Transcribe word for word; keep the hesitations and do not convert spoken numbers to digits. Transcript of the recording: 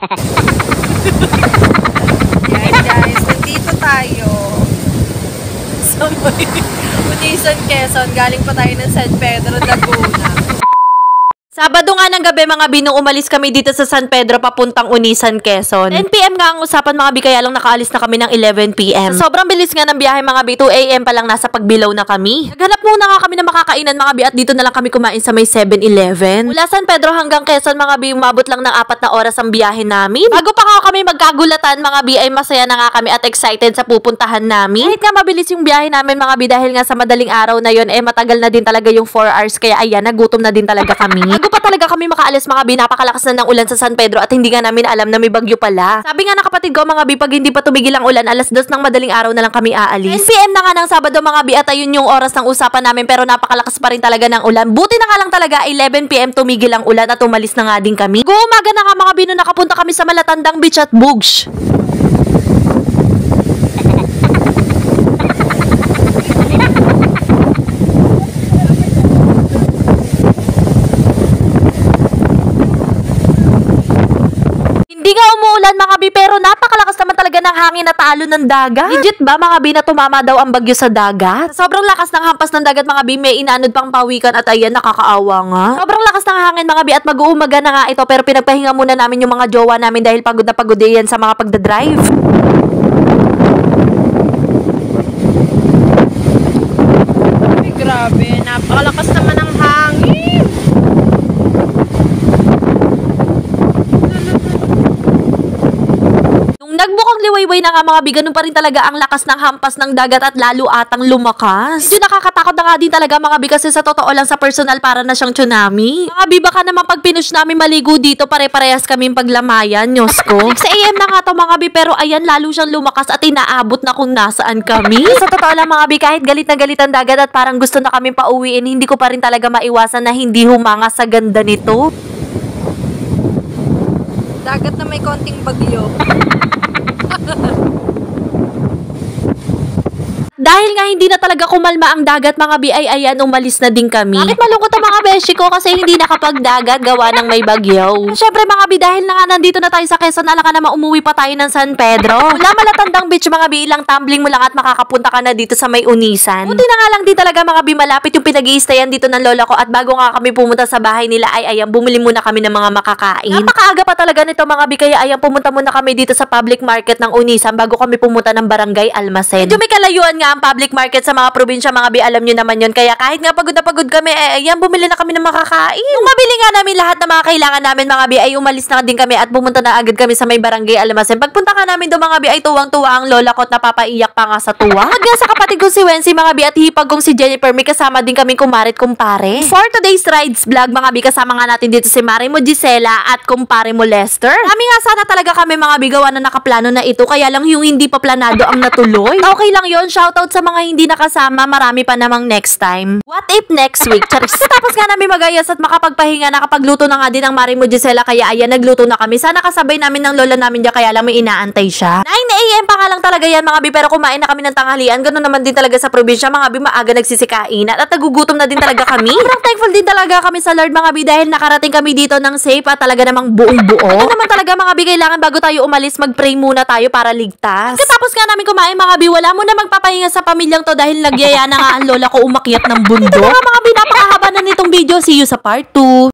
Yan guys, nandito tayo sa may Unisan, Quezon. Galing pa tayo ng San Pedro, Laguna. Sabado nga ng gabi mga bi nung umalis kami dito sa San Pedro papuntang Unisan, Quezon. ten p m nga ang usapan mga bi, kaya lang nakaalis na kami ng eleven p m So, sobrang bilis nga ng biyahe mga bi, two a m pa lang nasa Pagbilao na kami. Naghanap muna nga kami ng makakainan mga bi at dito na lang kami kumain sa may seven eleven. Mula San Pedro hanggang Quezon mga bi, umabot lang ng apat na oras ang biyahe namin. Bago pa nga kami magkagulatan mga bi, ay masaya na nga kami at excited sa pupuntahan namin. Kahit nga mabilis yung biyahe namin mga bi, dahil nga sa madaling araw na yon, eh matagal na din talaga yung four hours, kaya ayan, nagutom na din talaga kami. Bago pa talaga kami makaalis mga bi, napakalakas na ng ulan sa San Pedro at hindi nga namin alam na may bagyo pala. Sabi nga ng kapatid ko mga bi, pag hindi pa tumigil ang ulan, alas dos ng madaling araw na lang kami aalis. ten p m na nga ng Sabado mga bi at ayun yung oras ng usapan namin, pero napakalakas pa rin talaga ng ulan. Buti na nga lang talaga eleven p m tumigil ang ulan at umalis na nga din kami. Gumaga na nga mga bi nung nakapunta kami sa Malatandang Beach at Bugs. Hindi nga umuulan mga bi, pero napakalakas naman talaga ng hangin na talo ng dagat. Legit ba mga bi na tumama daw ang bagyo sa dagat? Sobrang lakas ng hampas ng dagat mga bi, may inanod pang pawikan at ayan, nakakaawa nga. Sobrang lakas ng hangin mga bi at mag-uumaga na nga ito, pero pinagpahinga muna namin yung mga jowa namin dahil pagod na pagod yan sa mga pagdadrive. Ay, grabe, napakalakas naman ng hangin. Nagbukang liwayway na nga mga bi, ganun pa rin talaga ang lakas ng hampas ng dagat at lalo atang lumakas. Medyo nakakatakot na nga din talaga mga bi, kasi sa totoo lang sa personal para na siyang tsunami. Mga bi, baka naman pag pinush namin maligo dito, pare-parehas kaming paglamayan, Diyos ko. six a m na nga to mga bi, pero ayan, lalo siyang lumakas at inaabot na kung nasaan kami. Sa totoo lang mga bi, kahit galit na galit ang dagat at parang gusto na kaming pauwiin, hindi ko pa rin talaga maiwasan na hindi humanga sa ganda nito. Dagat na may konting bagyo. Dahil nga hindi na talaga kumalma ang dagat mga bi, ay ayan, umalis na din kami. Bakit malungkot ang mga beshi ko? Kasi hindi nakapagdagat, gawa ng may bagyo. Siyempre mga bi, dahil na nga nandito na tayo sa Quezon, ala ka naman umuwi pa tayo ng San Pedro. Mula Malatandang Beach mga bi, ilang tumbling mo lang at makakapunta ka na dito sa may Unisan. Buti na nga lang din talaga mga bi, malapit yung pinag-i-stayan dito ng lola ko, at bago nga kami pumunta sa bahay nila, ay ayan, bumili muna kami ng mga makakain. Napakaaga pa talaga nito mga bi, kaya ayan, pumunta muna kami dito sa public market ng Unisan bago kami pumunta ng Barangay Almacen. Medyo may kalayuan nga ang public market sa mga probinsya mga bi, alam nyo naman yun, kaya kahit nga pagod na pagod kami, eh ayan, bumili na kami ng makakain. Nung mabili nga namin lahat ng mga kailangan namin mga bi, ay umalis na din kami at pumunta na agad kami sa may Barangay Almacen. Pagpunta ka namin doon mga bi, ay tuwang-tuwa ang lola ko at napapaiyak pa nga sa tuwa. At nga sa kapatid kong si Wency mga bi at hipag kong si Jennifer, may kasama din kaming kumarit kumpare. For today's rides vlog mga bi, kasama nga natin dito si Mari mo Gisela at kumpare mo Lester. Kami nga sana talaga kami mga bi, gawa na nakaplano na ito, kaya lang yung hindi pa planado ang natuloy. Okay lang yon, shoutout sa mga hindi nakasama, marami pa namang next time. What if next week? Charis. Tapos nga namin magayas at makapagpahinga, nakapagluto na nga din ang Mari mo Gisela, kaya ayan, nagluto na kami. Sana kasabay namin ng lola namin dyan, kaya lang may inaantay siya. nine a m pa nga lang talaga yan mga bi, pero kumain na kami ng tanghalian. Ganun naman din talaga sa probinsya mga bi, maaga nagsisikainan at nagugutom na din talaga kami. Sobrang thankful din talaga kami sa Lord mga bi, dahil nakarating kami dito ng safe at talaga namang buong buo. Ano naman talaga mga bi, kailangan bago tayo umalis, mag-pray muna tayo para ligtas. Katapos nga namin kumain mga bi, wala muna magpapahinga sa pamilyang to dahil nagyaya na nga ang lola ko umakyat ng bundok. Ito mga mga bi, napakahaba na nitong video. See you sa part two.